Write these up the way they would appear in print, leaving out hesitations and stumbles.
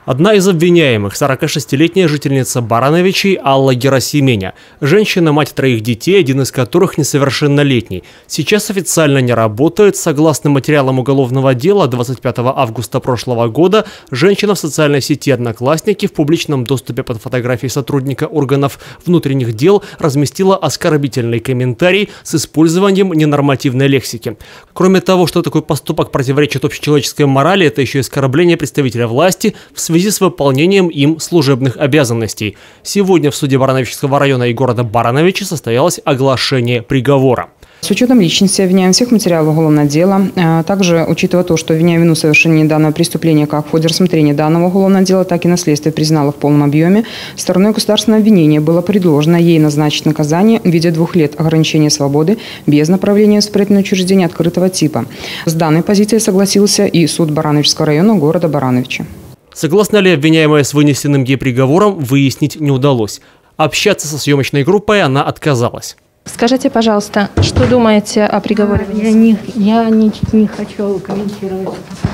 Одна из обвиняемых – 46-летняя жительница Барановичей Алла Герасименя. Женщина – мать 3 детей, один из которых несовершеннолетний. Сейчас официально не работает. Согласно материалам уголовного дела, 25 августа прошлого года женщина в социальной сети «Одноклассники» в публичном доступе под фотографией сотрудника органов внутренних дел разместила оскорбительный комментарий с использованием ненормативной лексики. Кроме того, что такой поступок противоречит общечеловеческой морали, это еще и оскорбление представителя власти в связи с выполнением им служебных обязанностей. Сегодня в суде Барановичского района и города Барановичи состоялось оглашение приговора. С учетом личности обвиняемых всех материалов уголовного дела, также учитывая то, что обвиняемый вину совершения данного преступления как в ходе рассмотрения данного уголовного дела, так и на следствие признала в полном объеме, стороной государственного обвинения было предложено ей назначить наказание в виде 2 лет ограничения свободы без направления в исправительное учреждение открытого типа. С данной позицией согласился и суд Барановичского района города Барановичи. Согласна ли обвиняемая с вынесенным ей приговором, выяснить не удалось. Общаться со съемочной группой она отказалась. Скажите, пожалуйста, что думаете о приговоре? Я не хочу комментировать.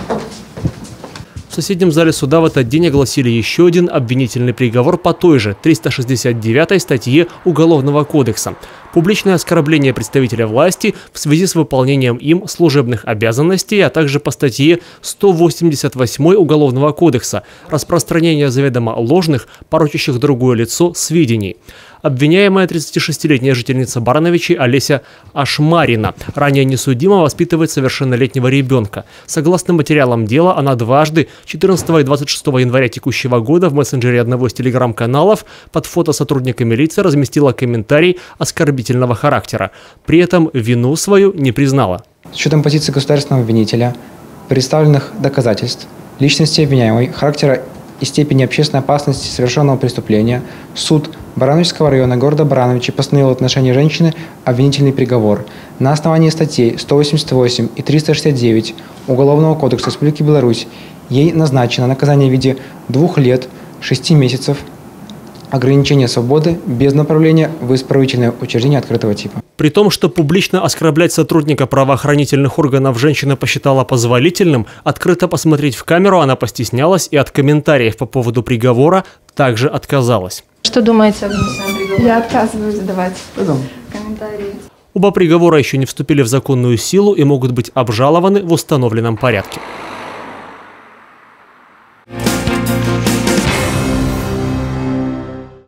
В соседнем зале суда в этот день огласили еще один обвинительный приговор по той же 369-й статье Уголовного кодекса. Публичное оскорбление представителя власти в связи с выполнением им служебных обязанностей, а также по статье 188 Уголовного кодекса распространение заведомо ложных, порочащих другое лицо сведений. Обвиняемая 36-летняя жительница Барановичей Олеся Ашмарина ранее несудимо воспитывает совершеннолетнего ребенка. Согласно материалам дела, она дважды, 14 и 26 января текущего года, в мессенджере одного из телеграм-каналов под фото сотрудника милиции разместила комментарий оскорбительного характера. При этом вину свою не признала. С учетом позиции государственного обвинителя, представленных доказательств, личности обвиняемой, характера и степени общественной опасности совершенного преступления, суд Барановичского района города Барановичи постановил в отношении женщины обвинительный приговор. На основании статей 188 и 369 Уголовного кодекса Республики Беларусь ей назначено наказание в виде 2 лет 6 месяцев ограничения свободы без направления в исправительное учреждение открытого типа. При том, что публично оскорблять сотрудника правоохранительных органов женщина посчитала позволительным, открыто посмотреть в камеру она постеснялась и от комментариев по поводу приговора также отказалась. Что думаете о вынесенном приговоре? Я отказываюсь давать комментарии. Оба приговора еще не вступили в законную силу и могут быть обжалованы в установленном порядке.